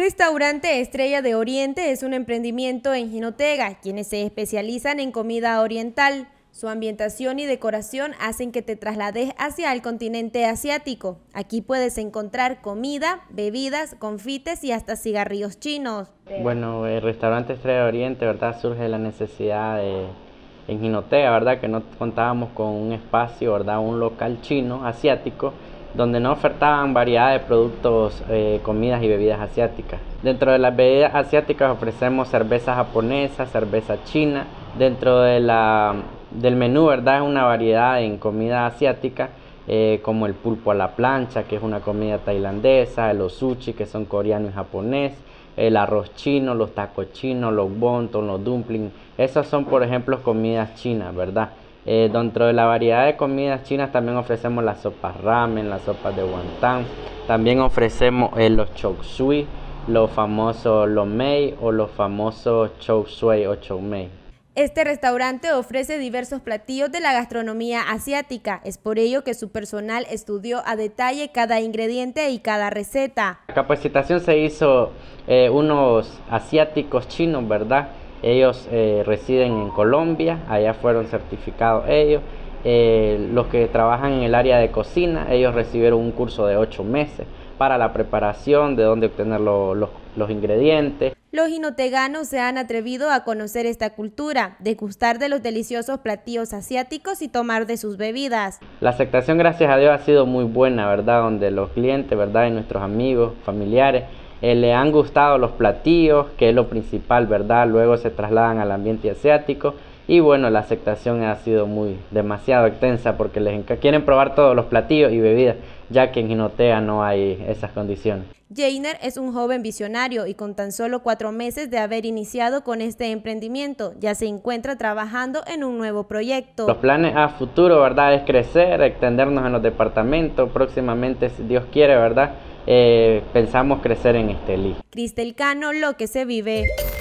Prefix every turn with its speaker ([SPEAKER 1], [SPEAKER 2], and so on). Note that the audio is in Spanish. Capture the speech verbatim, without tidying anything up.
[SPEAKER 1] Restaurante Estrella de Oriente es un emprendimiento en Jinotega, quienes se especializan en comida oriental. Su ambientación y decoración hacen que te traslades hacia el continente asiático. Aquí puedes encontrar comida, bebidas, confites y hasta cigarrillos chinos.
[SPEAKER 2] Bueno, el restaurante Estrella de Oriente, ¿verdad? Surge la necesidad de, en Jinotega, ¿verdad? Que no contábamos con un espacio, ¿verdad? Un local chino, asiático, donde no ofertaban variedad de productos, eh, comidas y bebidas asiáticas. Dentro de las bebidas asiáticas ofrecemos cerveza japonesa, cerveza china. Dentro de la, del menú, ¿verdad? Es una variedad en comida asiática, eh, como el pulpo a la plancha, que es una comida tailandesa, los sushi, que son coreano y japonés, el arroz chino, los tacos chinos, los wonton, los dumplings. Esas son, por ejemplo, comidas chinas, ¿verdad? Eh, dentro de la variedad de comidas chinas también ofrecemos las sopas ramen, las sopas de wonton. También ofrecemos eh, los chop suey, los famosos lo mei o los famosos chop suey o chow mein.
[SPEAKER 1] Este restaurante ofrece diversos platillos de la gastronomía asiática. Es por ello que su personal estudió a detalle cada ingrediente y cada receta.
[SPEAKER 2] La capacitación se hizo eh, unos asiáticos chinos, ¿verdad? Ellos eh, residen en Colombia, allá fueron certificados ellos. Eh, los que trabajan en el área de cocina, ellos recibieron un curso de ocho meses para la preparación, de dónde obtener lo, lo, los ingredientes.
[SPEAKER 1] Los jinoteganos se han atrevido a conocer esta cultura, degustar de los deliciosos platillos asiáticos y tomar de sus bebidas.
[SPEAKER 2] La aceptación, gracias a Dios, ha sido muy buena, ¿verdad? Donde los clientes, ¿verdad? Y nuestros amigos, familiares, eh, le han gustado los platillos, que es lo principal, ¿verdad? Luego se trasladan al ambiente asiático. Y bueno, la aceptación ha sido muy demasiado extensa porque les quieren probar todos los platillos y bebidas, ya que en Jinotega no hay esas condiciones.
[SPEAKER 1] Jainer es un joven visionario y con tan solo cuatro meses de haber iniciado con este emprendimiento, ya se encuentra trabajando en un nuevo proyecto.
[SPEAKER 2] Los planes a futuro, ¿verdad? Es crecer, extendernos en los departamentos, próximamente, si Dios quiere, ¿verdad? Eh, pensamos crecer en Estelí.
[SPEAKER 1] Cristel Cano, Lo que se vive.